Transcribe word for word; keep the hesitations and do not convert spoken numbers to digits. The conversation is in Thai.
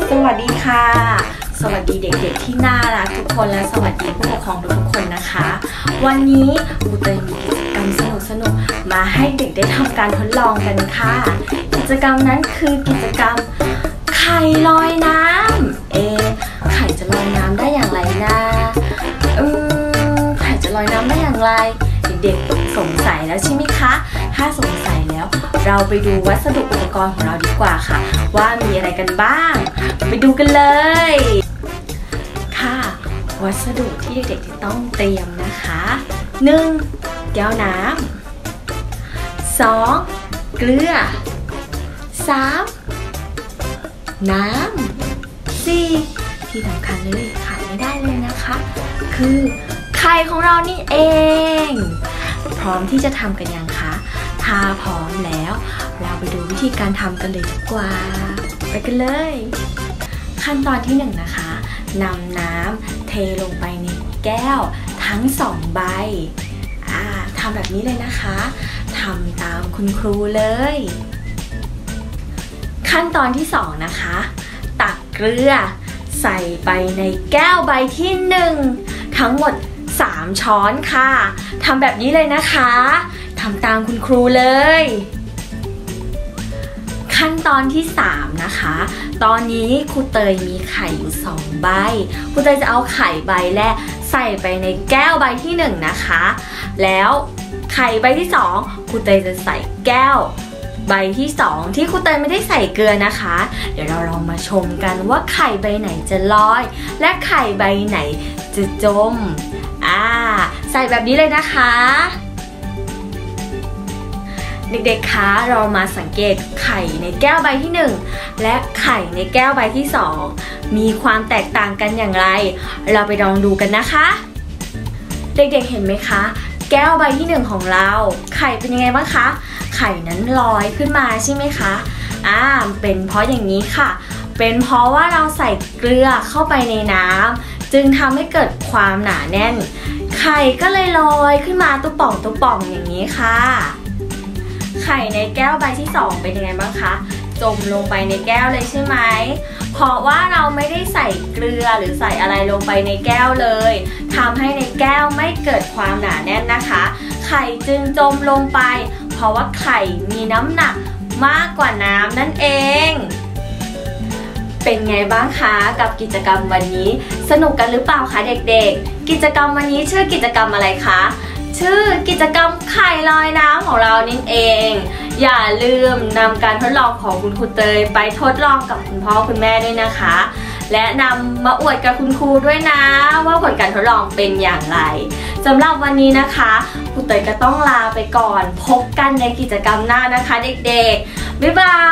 สวัสดีค่ะสวัสดีเด็กๆที่น่ารักทุกคนและสวัสดีผู้ปกครองทุกคนนะคะวันนี้ครูเตยมีกิจกรรมสนุกๆมาให้เด็กได้ทำการทดลองกันค่ะกิจกรรมนั้นคือกิจกรรมไข่ลอยน้ำเอไข่จะลอยน้ำได้อย่างไรนะอืมไข่จะลอยน้ำได้อย่างไรเด็กๆสงสัยแล้วใช่ไหมคะถ้าสงสัยแล้วเราไปดูวัสดุอุปกรณ์ของเราดีกว่าค่ะว่ามีอะไรกันบ้างไปดูกันเลยค่ะวัสดุที่เด็กๆจะต้องเตรียมนะคะหนึ่งแก้วน้ำสองเกลือสามน้ำสี่ที่สำคัญเลยขาดไม่ได้เลยนะคะคือไข่ของเรานี่เองพร้อมที่จะทำกันยังคะถ้าพร้อมแล้วเราไปดูวิธีการทำกันเลยดีกว่าไปกันเลยขั้นตอนที่หนึ่งนะคะนำน้ำเทลงไปในแก้วทั้งสองใบอ่าทำแบบนี้เลยนะคะทำตามคุณครูเลยขั้นตอนที่สองนะคะตักเกลือใส่ไปในแก้วใบที่หนึ่งทั้งหมดสามช้อนค่ะทำแบบนี้เลยนะคะทำตามคุณครูเลยขั้นตอนที่สามนะคะตอนนี้ครูเตยมีไข่อยู่สองใบครูเตยจะเอาไข่ใบแรกใส่ไปในแก้วใบที่หนึ่งนะคะแล้วไข่ใบที่สองครูเตยจะใส่แก้วใบที่สองที่ครูเตยไม่ได้ใส่เกลือนะคะเดี๋ยวเราลองมาชมกันว่าไข่ใบไหนจะลอยและไข่ใบไหนจะจมอ่าใส่แบบนี้เลยนะคะเด็กๆคะเรามาสังเกตไข่ในแก้วใบที่หนึ่งและไข่ในแก้วใบที่สองมีความแตกต่างกันอย่างไรเราไปลองดูกันนะคะเด็กๆเห็นไหมคะแก้วใบที่หนึ่งของเราไข่เป็นยังไงบ้างคะไข่นั้นลอยขึ้นมาใช่ไหมคะอ่าเป็นเพราะอย่างนี้ค่ะเป็นเพราะว่าเราใส่เกลือเข้าไปในน้ำจึงทำให้เกิดความหนาแน่นไข่ก็เลยลอยขึ้นมาตุ๊ป่องตุ๊ป่องอย่างนี้ค่ะไข่ในแก้วใบที่สองเป็นยังไงบ้างคะจมลงไปในแก้วเลยใช่ไหมเพราะว่าเราไม่ได้ใส่เกลือหรือใส่อะไรลงไปในแก้วเลยทำให้ในแก้วไม่เกิดความหนาแน่นนะคะไข่จึงจมลงไปเพราะว่าไข่มีน้ำหนักมากกว่าน้ำนั่นเองเป็นไงบ้างคะกับกิจกรรมวันนี้สนุกกันหรือเปล่าคะเด็กๆกิจกรรมวันนี้ชื่อกิจกรรมอะไรคะชื่อกิจกรรมไข่ลอยน้ำของเรานี่เองอย่าลืมนำการทดลองของคุณครูเตยไปทดลองกับคุณพ่อคุณแม่ด้วยนะคะและนำมาอวดกับคุณครูด้วยนะว่าผลการทดลองเป็นอย่างไรสำหรับวันนี้นะคะครูเตยก็ต้องลาไปก่อนพบกันในกิจกรรมหน้านะคะเด็กๆบ๊ายบาย